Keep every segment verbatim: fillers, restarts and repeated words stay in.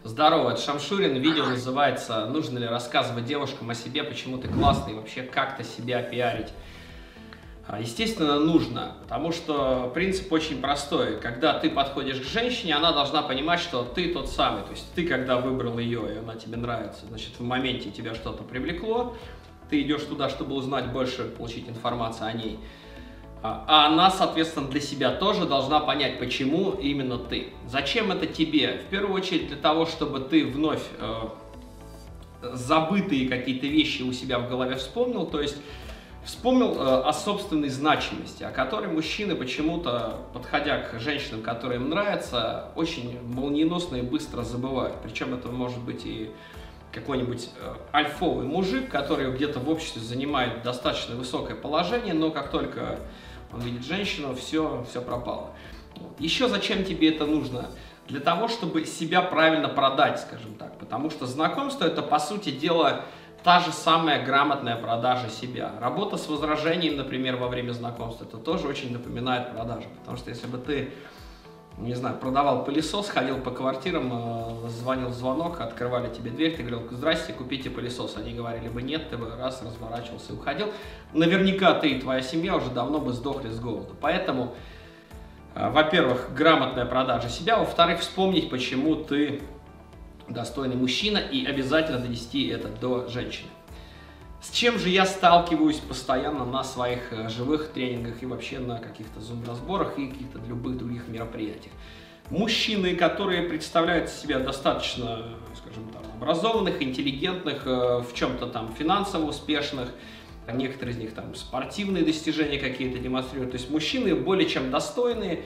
Здорово, это Шамшурин. Видео называется «Нужно ли рассказывать девушкам о себе, почему ты классный, вообще как-то себя пиарить». Естественно, нужно, потому что принцип очень простой. Когда ты подходишь к женщине, она должна понимать, что ты тот самый. То есть ты, когда выбрал ее, и она тебе нравится, значит, в моменте тебя что-то привлекло, ты идешь туда, чтобы узнать больше, получить информацию о ней. А она, соответственно, для себя тоже должна понять, почему именно ты. Зачем это тебе? В первую очередь для того, чтобы ты вновь э, забытые какие-то вещи у себя в голове вспомнил, то есть вспомнил э, о собственной значимости, о которой мужчины почему-то, подходя к женщинам, которые им нравятся, очень молниеносно и быстро забывают. Причем это может быть и какой-нибудь э, альфовый мужик, который где-то в обществе занимает достаточно высокое положение, но как только он видит женщину, все, все пропало. Еще зачем тебе это нужно? Для того, чтобы себя правильно продать, скажем так. Потому что знакомство — это, по сути дела, та же самая грамотная продажа себя. Работа с возражением, например, во время знакомства, это тоже очень напоминает продажу. Потому что если бы ты, не знаю, продавал пылесос, ходил по квартирам, звонил в звонок, открывали тебе дверь, ты говорил: «Здрасте, купите пылесос». Они говорили бы нет, ты бы раз разворачивался и уходил. Наверняка ты и твоя семья уже давно бы сдохли с голоду. Поэтому, во-первых, грамотная продажа себя, во-вторых, вспомнить, почему ты достойный мужчина, и обязательно донести это до женщины. С чем же я сталкиваюсь постоянно на своих живых тренингах и вообще на каких-то зум-разборах и каких-то любых других мероприятиях? Мужчины, которые представляют себя достаточно, скажем так, образованных, интеллигентных, в чем-то там финансово успешных, некоторые из них там спортивные достижения какие-то демонстрируют, то есть мужчины более чем достойные,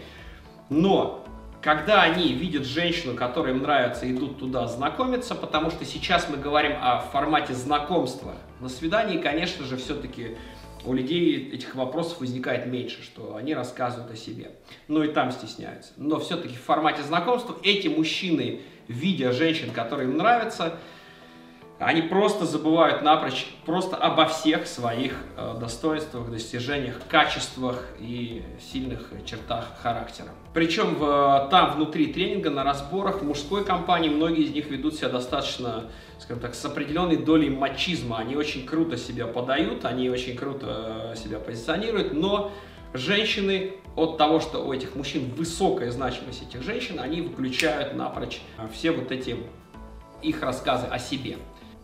но когда они видят женщину, которая им нравится, идут туда знакомиться, потому что сейчас мы говорим о формате знакомства. На свидании, конечно же, все-таки у людей этих вопросов возникает меньше, что они рассказывают о себе. Ну и там стесняются. Но все-таки в формате знакомства эти мужчины, видя женщин, которые им нравятся, они просто забывают напрочь просто обо всех своих э, достоинствах, достижениях, качествах и сильных чертах характера. Причем в, там внутри тренинга, на разборах, в мужской компании многие из них ведут себя достаточно, скажем так, с определенной долей мачизма. Они очень круто себя подают, они очень круто себя позиционируют, но женщины от того, что у этих мужчин высокая значимость этих женщин, они выключают напрочь все вот эти их рассказы о себе.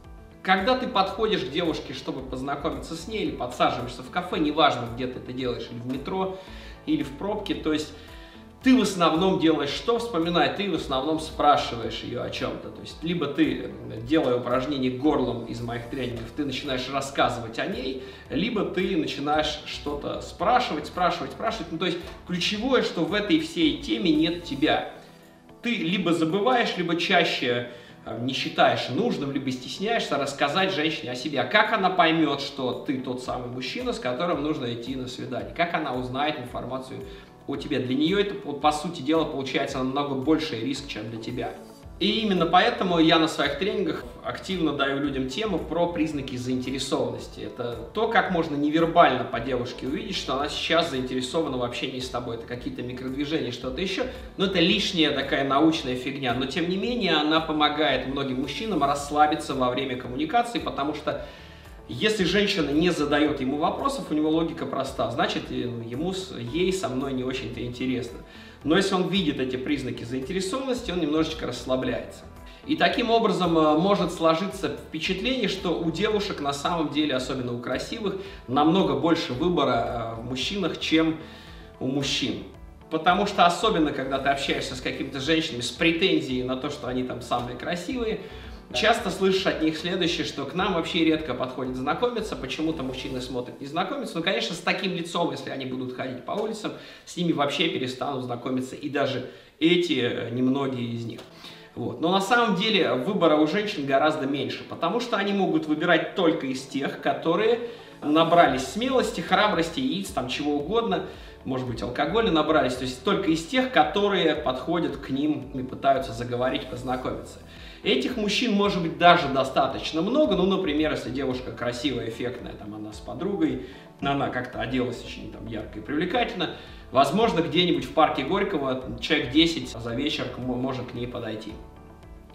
Когда ты подходишь к девушке, чтобы познакомиться с ней, или подсаживаешься в кафе, неважно, где ты это делаешь, или в метро, или в пробке, то есть ты в основном делаешь что? Вспоминай, ты в основном спрашиваешь ее о чем-то. То есть либо ты, делая упражнение горлом из моих тренингов, ты начинаешь рассказывать о ней, либо ты начинаешь что-то спрашивать, спрашивать, спрашивать. Ну, то есть ключевое, что в этой всей теме нет тебя. Ты либо забываешь, либо чаще не считаешь нужным, либо стесняешься рассказать женщине о себе. А как она поймет, что ты тот самый мужчина, с которым нужно идти на свидание? Как она узнает информацию о тебе? Для нее это, по сути дела, получается намного больший риск, чем для тебя. И именно поэтому я на своих тренингах активно даю людям тему про признаки заинтересованности. Это то, как можно невербально по девушке увидеть, что она сейчас заинтересована в общении с тобой. Это какие-то микродвижения, что-то еще. Но это лишняя такая научная фигня. Но тем не менее она помогает многим мужчинам расслабиться во время коммуникации, потому что если женщина не задает ему вопросов, у него логика проста. Значит, ему, ей со мной не очень-то интересно. Но если он видит эти признаки заинтересованности, он немножечко расслабляется. И таким образом может сложиться впечатление, что у девушек на самом деле, особенно у красивых, намного больше выбора в мужчинах, чем у мужчин. Потому что особенно, когда ты общаешься с какими-то женщинами с претензией на то, что они там самые красивые, часто слышишь от них следующее, что к нам вообще редко подходят знакомиться, почему-то мужчины смотрят не знакомиться. Ну, конечно, с таким лицом, если они будут ходить по улицам, с ними вообще перестанут знакомиться, и даже эти, немногие из них. Вот. Но на самом деле выбора у женщин гораздо меньше, потому что они могут выбирать только из тех, которые набрались смелости, храбрости, яиц, там чего угодно, может быть, алкоголя набрались, то есть только из тех, которые подходят к ним и пытаются заговорить, познакомиться. Этих мужчин может быть даже достаточно много, ну, например, если девушка красивая, эффектная, там она с подругой, она как-то оделась очень там ярко и привлекательно, возможно, где-нибудь в парке Горького человек десять за вечер может к ней подойти.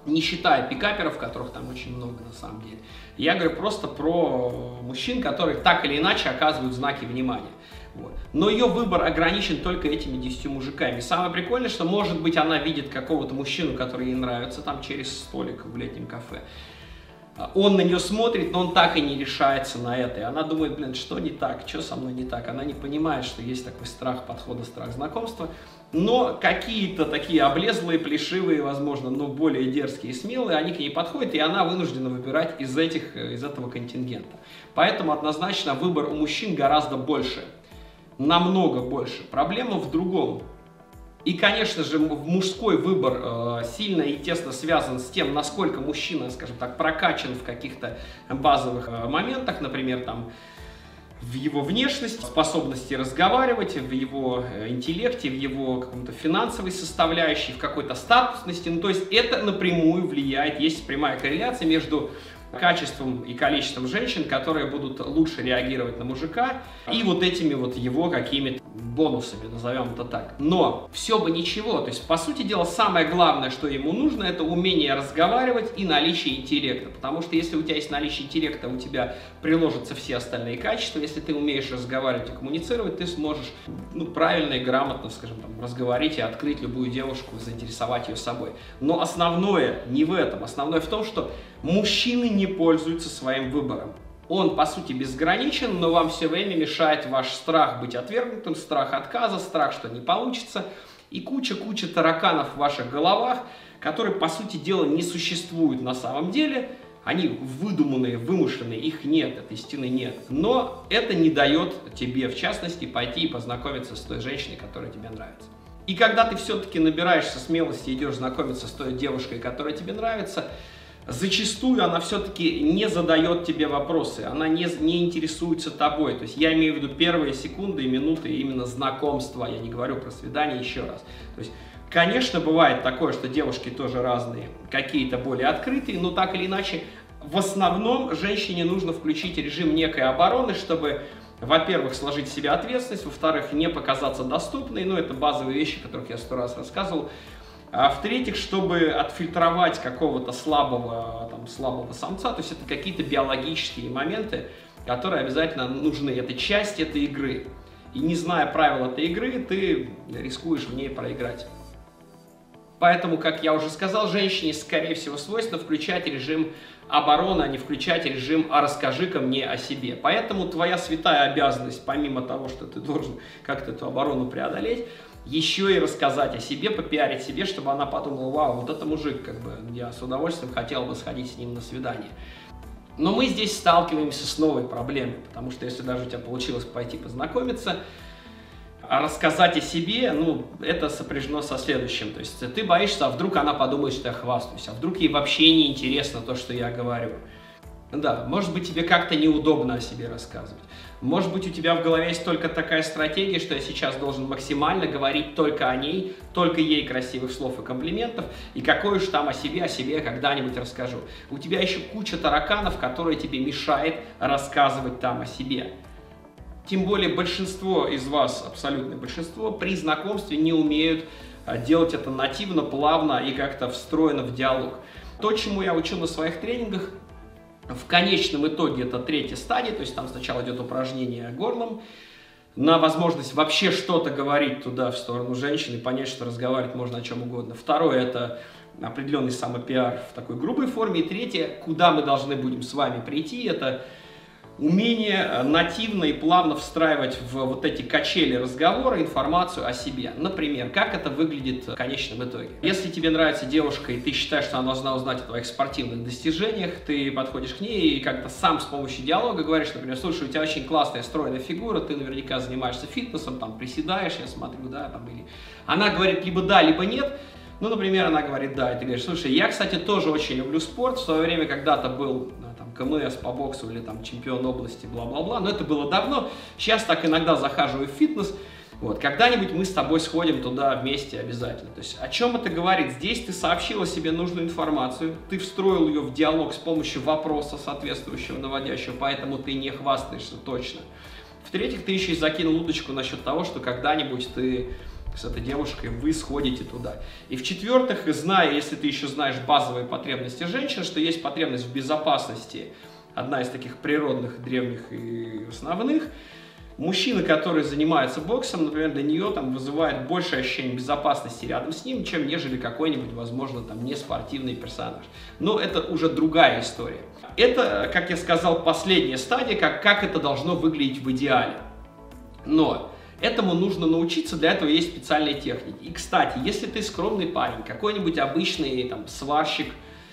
не считая пикаперов, которых там очень много на самом деле. Я говорю просто про мужчин, которые так или иначе оказывают знаки внимания. Вот. Но ее выбор ограничен только этими десятью мужиками. Самое прикольное, что, может быть, она видит какого-то мужчину, который ей нравится, там через столик в летнем кафе. Он на нее смотрит, но он так и не решается на это. И она думает, блин, что не так, что со мной не так. Она не понимает, что есть такой страх подхода, страх знакомства. Но какие-то такие облезлые, плешивые, возможно, но более дерзкие и смелые, они к ней подходят, и она вынуждена выбирать из, этих, из этого контингента. Поэтому однозначно выбор у мужчин гораздо больше. Намного больше. Проблема в другом. И, конечно же, мужской выбор э, сильно и тесно связан с тем, насколько мужчина, скажем так, прокачан в каких-то базовых э, моментах, например, там, в его внешности, способности разговаривать, в его интеллекте, в его каком-то финансовой составляющей, в какой-то статусности. Ну, то есть это напрямую влияет, есть прямая корреляция между качеством и количеством женщин, которые будут лучше реагировать на мужика, и вот этими вот его какими-то бонусами, назовем это так. Но все бы ничего, то есть, по сути дела, самое главное, что ему нужно, это умение разговаривать и наличие интеллекта, потому что если у тебя есть наличие интеллекта, у тебя приложатся все остальные качества. Если ты умеешь разговаривать и коммуницировать, ты сможешь, ну, правильно и грамотно, скажем, там, разговорить и открыть любую девушку, заинтересовать ее собой. Но основное не в этом, основное в том, что мужчины не пользуются своим выбором. Он, по сути, безграничен, но вам все время мешает ваш страх быть отвергнутым, страх отказа, страх, что не получится, и куча-куча тараканов в ваших головах, которые, по сути дела, не существуют на самом деле. Они выдуманные, вымышленные, их нет, этой стены нет. Но это не дает тебе, в частности, пойти и познакомиться с той женщиной, которая тебе нравится. И когда ты все-таки набираешься смелости и идешь знакомиться с той девушкой, которая тебе нравится, зачастую она все-таки не задает тебе вопросы, она не, не интересуется тобой. То есть я имею в виду первые секунды и минуты именно знакомства, я не говорю про свидание еще раз. То есть, конечно, бывает такое, что девушки тоже разные, какие-то более открытые, но так или иначе, в основном женщине нужно включить режим некой обороны, чтобы, во-первых, сложить в себе ответственность, во-вторых, не показаться доступной, ну это базовые вещи, о которых я сто раз рассказывал. А в-третьих, чтобы отфильтровать какого-то слабого, там, слабого самца, то есть это какие-то биологические моменты, которые обязательно нужны. Это часть этой игры. И не зная правил этой игры, ты рискуешь в ней проиграть. Поэтому, как я уже сказал, женщине, скорее всего, свойственно включать режим обороны, а не включать режим «а расскажи-ка мне о себе». Поэтому твоя святая обязанность, помимо того, что ты должен как-то эту оборону преодолеть, еще и рассказать о себе, попиарить себе, чтобы она подумала: вау, вот это мужик, как бы, я с удовольствием хотел бы сходить с ним на свидание. Но мы здесь сталкиваемся с новой проблемой, потому что если даже у тебя получилось пойти познакомиться, а рассказать о себе, ну, это сопряжено со следующим. То есть ты боишься, а вдруг она подумает, что я хвастаюсь, а вдруг ей вообще не интересно то, что я говорю. Да, может быть, тебе как-то неудобно о себе рассказывать. Может быть, у тебя в голове есть только такая стратегия, что я сейчас должен максимально говорить только о ней, только ей красивых слов и комплиментов, и какой уж там о себе, о себе я когда-нибудь расскажу. У тебя еще куча тараканов, которые тебе мешает рассказывать там о себе. Тем более большинство из вас, абсолютное большинство, при знакомстве не умеют делать это нативно, плавно и как-то встроено в диалог. То, чему я учил на своих тренингах, в конечном итоге это третья стадия, то есть там сначала идет упражнение горлом, на возможность вообще что-то говорить туда в сторону женщины, понять, что разговаривать можно о чем угодно. Второе — это определенный самопиар в такой грубой форме. И третье, куда мы должны будем с вами прийти, это умение нативно и плавно встраивать в вот эти качели разговора информацию о себе. Например, как это выглядит в конечном итоге. Если тебе нравится девушка, и ты считаешь, что она должна узнать о твоих спортивных достижениях, ты подходишь к ней и как-то сам с помощью диалога говоришь, например: слушай, у тебя очень классная стройная фигура, ты наверняка занимаешься фитнесом, там приседаешь, я смотрю, да, там, или... Она говорит либо да, либо нет. Ну, например, она говорит да, и ты говоришь: слушай, я, кстати, тоже очень люблю спорт, в свое время когда-то был КМС по боксу или там чемпион области, бла-бла-бла, но это было давно. Сейчас так иногда захаживаю в фитнес. Вот, когда-нибудь мы с тобой сходим туда вместе обязательно. То есть о чем это говорит? Здесь ты сообщила себе нужную информацию, ты встроил ее в диалог с помощью вопроса соответствующего, наводящего, поэтому ты не хвастаешься точно. В-третьих, ты еще и закинул удочку насчет того, что когда-нибудь ты с этой девушкой, вы сходите туда. И в-четвертых, зная, если ты еще знаешь базовые потребности женщин, что есть потребность в безопасности, одна из таких природных, древних и основных, мужчина, который занимается боксом, например, для нее там вызывает большее ощущение безопасности рядом с ним, чем нежели какой-нибудь, возможно, там неспортивный персонаж. Но это уже другая история. Это, как я сказал, последняя стадия, как, как это должно выглядеть в идеале. Но этому нужно научиться, для этого есть специальные техники. И, кстати, если ты скромный парень, какой-нибудь обычный там сварщик,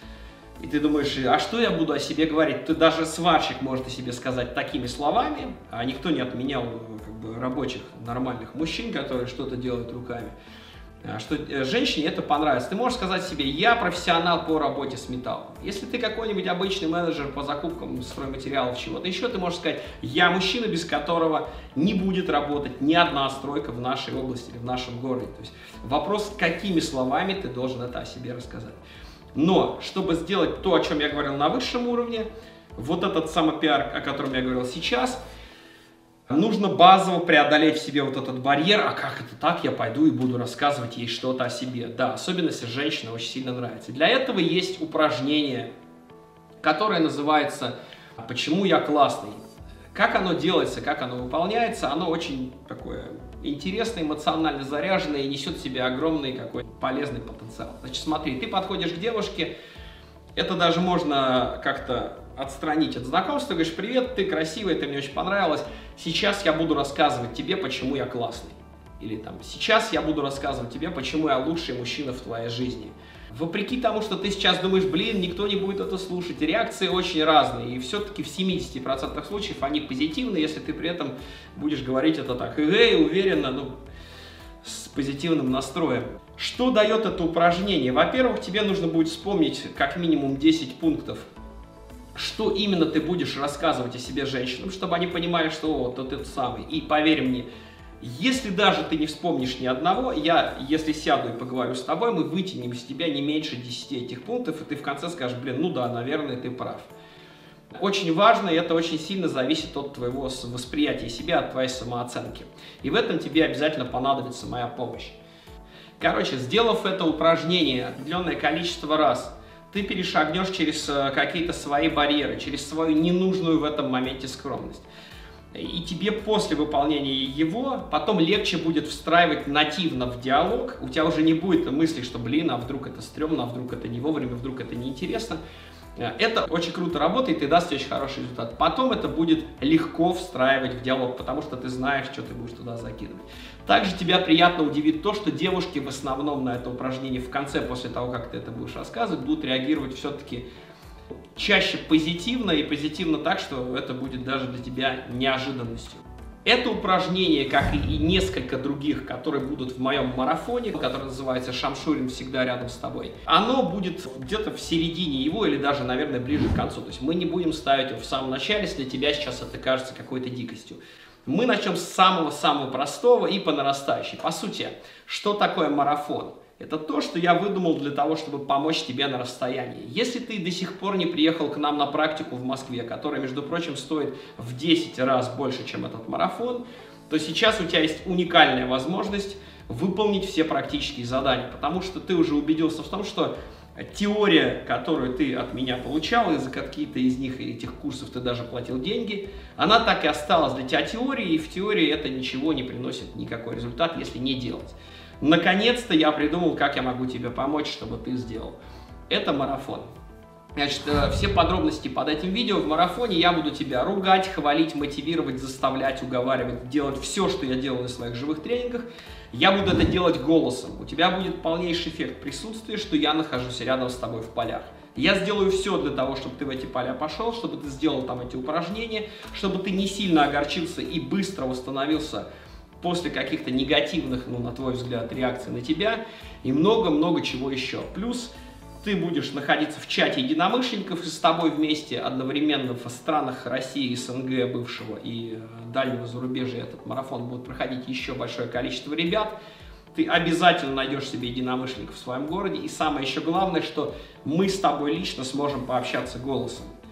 и ты думаешь, а что я буду о себе говорить? Ты даже сварщик может о себе сказать такими словами, а никто не отменял как бы, рабочих, нормальных мужчин, которые что-то делают руками. Что женщине это понравится. Ты можешь сказать себе, я профессионал по работе с металлом. Если ты какой-нибудь обычный менеджер по закупкам стройматериалов, чего-то еще, ты можешь сказать, я мужчина, без которого не будет работать ни одна стройка в нашей области или в нашем городе. То есть вопрос, какими словами ты должен это о себе рассказать. Но, чтобы сделать то, о чем я говорил на высшем уровне, вот этот самопиар, о котором я говорил сейчас, нужно базово преодолеть в себе вот этот барьер, а как это так, я пойду и буду рассказывать ей что-то о себе. Да, особенно если женщина очень сильно нравится. Для этого есть упражнение, которое называется «Почему я классный?». Как оно делается, как оно выполняется, оно очень такое интересное, эмоционально заряженное и несет в себе огромный какой-то полезный потенциал. Значит, смотри, ты подходишь к девушке, это даже можно как-то отстранить от знакомства, говоришь, привет, ты красивая, ты мне очень понравилась, сейчас я буду рассказывать тебе, почему я классный. Или там, сейчас я буду рассказывать тебе, почему я лучший мужчина в твоей жизни. Вопреки тому, что ты сейчас думаешь, блин, никто не будет это слушать, реакции очень разные, и все-таки в семидесяти процентах случаев они позитивные, если ты при этом будешь говорить это так, эй, уверенно, ну, с позитивным настроем. Что дает это упражнение? Во-первых, тебе нужно будет вспомнить как минимум десять пунктов, что именно ты будешь рассказывать о себе женщинам, чтобы они понимали, что вот этот самый. И поверь мне, если даже ты не вспомнишь ни одного, я, если сяду и поговорю с тобой, мы вытянем из тебя не меньше десяти этих пунктов, и ты в конце скажешь, блин, ну да, наверное, ты прав. Очень важно, и это очень сильно зависит от твоего восприятия себя, от твоей самооценки. И в этом тебе обязательно понадобится моя помощь. Короче, сделав это упражнение определенное количество раз, ты перешагнешь через какие-то свои барьеры, через свою ненужную в этом моменте скромность. И тебе после выполнения его потом легче будет встраивать нативно в диалог. У тебя уже не будет мысли, что, блин, а вдруг это стрёмно, а вдруг это не вовремя, вдруг это неинтересно. Это очень круто работает и даст очень хороший результат. Потом это будет легко встраивать в диалог, потому что ты знаешь, что ты будешь туда закидывать. Также тебя приятно удивит то, что девушки в основном на это упражнение в конце, после того, как ты это будешь рассказывать, будут реагировать все-таки чаще позитивно и позитивно так, что это будет даже для тебя неожиданностью. Это упражнение, как и несколько других, которые будут в моем марафоне, который называется «Шамшурин всегда рядом с тобой», оно будет где-то в середине его или даже, наверное, ближе к концу. То есть мы не будем ставить его в самом начале, если для тебя сейчас это кажется какой-то дикостью. Мы начнем с самого-самого простого и по нарастающей. По сути, что такое марафон? Это то, что я выдумал для того, чтобы помочь тебе на расстоянии. Если ты до сих пор не приехал к нам на практику в Москве, которая, между прочим, стоит в десять раз больше, чем этот марафон, то сейчас у тебя есть уникальная возможность выполнить все практические задания, потому что ты уже убедился в том, что теория, которую ты от меня получал, и за какие-то из них, этих курсов ты даже платил деньги, она так и осталась для тебя теорией, и в теории это ничего не приносит никакой результат, если не делать. Наконец-то я придумал, как я могу тебе помочь, чтобы ты сделал. Это марафон. Значит, все подробности под этим видео. В марафоне я буду тебя ругать, хвалить, мотивировать, заставлять, уговаривать, делать все, что я делал на своих живых тренингах. Я буду это делать голосом. У тебя будет полнейший эффект присутствия, что я нахожусь рядом с тобой в полях. Я сделаю все для того, чтобы ты в эти поля пошел, чтобы ты сделал там эти упражнения, чтобы ты не сильно огорчился и быстро восстановился после каких-то негативных, ну, на твой взгляд, реакций на тебя, и много-много чего еще. Плюс ты будешь находиться в чате единомышленников и с тобой вместе одновременно в странах России, СНГ бывшего и дальнего зарубежья этот марафон будет проходить еще большое количество ребят. Ты обязательно найдешь себе единомышленников в своем городе, и самое еще главное, что мы с тобой лично сможем пообщаться голосом.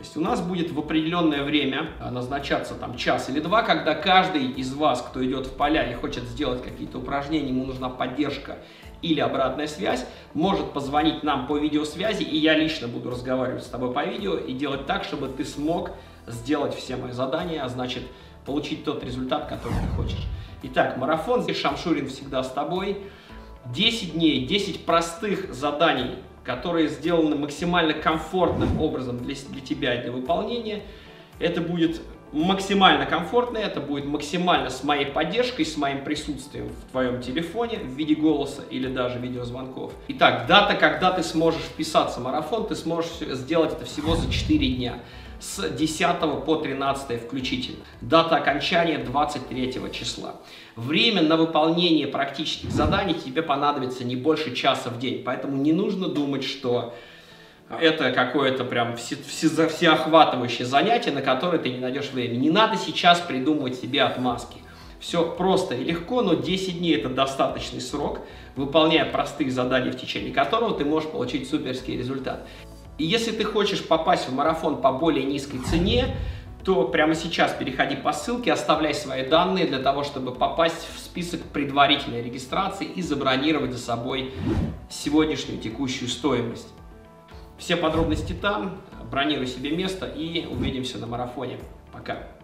есть у нас будет в определенное время назначаться там час или два, когда каждый из вас, кто идет в поля и хочет сделать какие-то упражнения, ему нужна поддержка или обратная связь, может позвонить нам по видеосвязи, и я лично буду разговаривать с тобой по видео и делать так, чтобы ты смог сделать все мои задания, а значит получить тот результат, который ты хочешь. Итак, марафон Шамшурин всегда с тобой. десять дней, десять простых заданий, которые сделаны максимально комфортным образом для, для тебя и для выполнения. Это будет максимально комфортно, это будет максимально с моей поддержкой, с моим присутствием в твоем телефоне в виде голоса или даже видеозвонков. Итак, дата, когда ты сможешь вписаться в марафон, ты сможешь сделать это всего за четыре дня. С десятого по тринадцатое включительно. Дата окончания двадцать третьего числа. Время на выполнение практических заданий тебе понадобится не больше часа в день, поэтому не нужно думать, что это какое-то прям все, все, всеохватывающее занятие, на которое ты не найдешь времени. Не надо сейчас придумывать себе отмазки. Все просто и легко, но десять дней это достаточный срок, выполняя простые задания, в течение которого ты можешь получить суперский результат. И если ты хочешь попасть в марафон по более низкой цене, то прямо сейчас переходи по ссылке, оставляй свои данные для того, чтобы попасть в список предварительной регистрации и забронировать за собой сегодняшнюю текущую стоимость. Все подробности там, бронируй себе место и увидимся на марафоне. Пока!